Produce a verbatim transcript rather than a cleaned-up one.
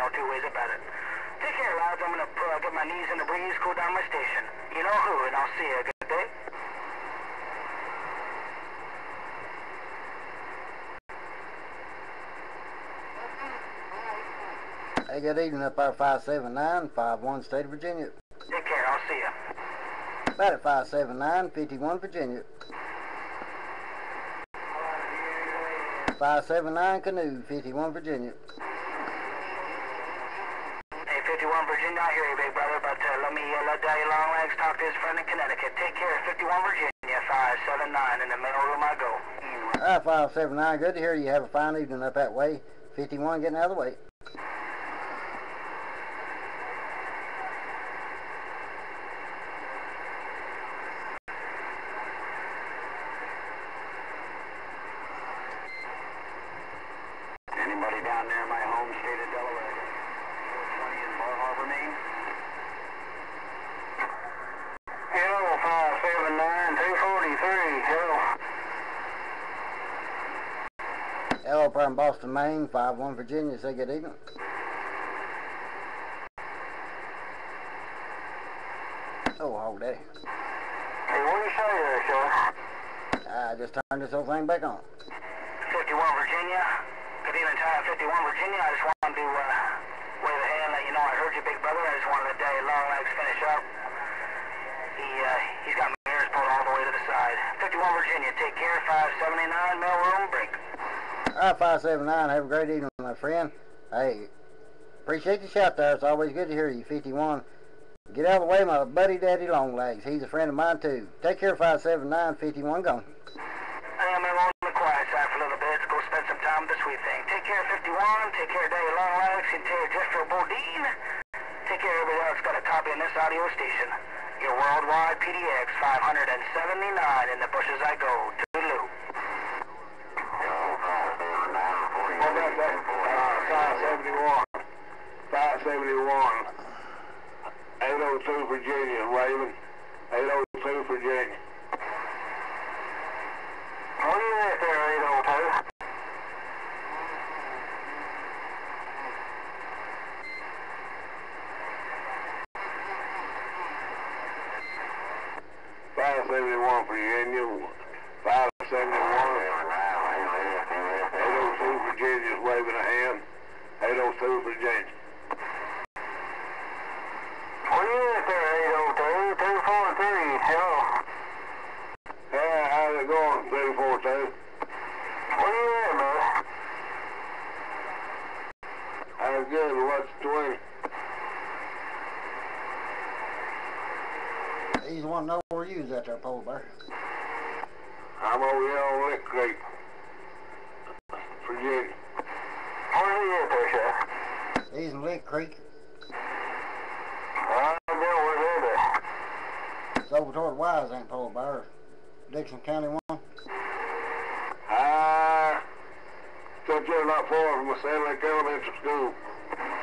no two ways about it. Take care, lads. I'm gonna uh, get my knees in the breeze, cool down my station. You know who, and I'll see you. Good day. Hey, good evening up there, five seven nine, five one, State of Virginia. Take care, I'll see you. About at five seven nine, fifty-one, Virginia. five seven nine, Canoe, fifty-one, Virginia. Hey, fifty-one, Virginia, I hear you, big brother, but uh, let me uh, let Daddy Longlegs talk to his friend in Connecticut. Take care, fifty-one, Virginia, five seven nine, in the mail room I go. Alright, five seven nine, good to hear you. Have a fine evening up that way. fifty-one, getting out of the way. Anybody down there in my home state of Delaware? four twenty in Bar Harbor, Maine? Hello, five seven nine, two forty-three, hello. Hello, from Boston, Maine, five one, Virginia. Say good evening. Oh, hold that. Hey, what do you say there, sir? I just turned this whole thing back on. fifty-one, Virginia. Good evening, time, fifty-one, Virginia. I just wanted to uh, wave a hand, let you know I heard you, big brother. I just wanted to let Daddy Longlegs finish up. He, uh, he's got my ears pulled all the way to the side. fifty-one, Virginia. Take care, five seventy-nine, mailroom break. Alright, five seven nine, have a great evening, my friend. Hey, appreciate the shout there. It's always good to hear you, fifty-one. Get out of the way, my buddy Daddy Longlegs. He's a friend of mine, too. Take care, five seven nine, fifty-one, gone. I am on the quiet side for a little bit to go spend some time with the sweet thing. Take care, fifty-one. Take care, Daddy Longlegs. And take care, Jeffrey Bodine. Take care, everybody else got a copy on this audio station. Your worldwide P D X five seventy-nine. In the bushes I go. Toodaloo. five seventy-one. five seventy-one. eight oh two, Virginia, Raven. eight oh two, Virginia. Oh, you right there, eight oh two. five seventy-one, Virginia. five seventy-one. eight oh two, Virginia, waving a hand. eight oh two, Virginia. Oh, you right there, eight oh two, two four three. Hello. Hey, how's it going, two four two? Where you at, brother? How's good, what's the twin? He's wanting to know where you was at there, Polar Bear. I'm over here on Lick Creek, Virginia. Where are you at there, Chef? He's in Lick Creek. I don't know where they're there. It's over toward Wise, ain't Polar Bear? Dixon County one. Ah, uh, still not far from the Sand Lake Elementary School.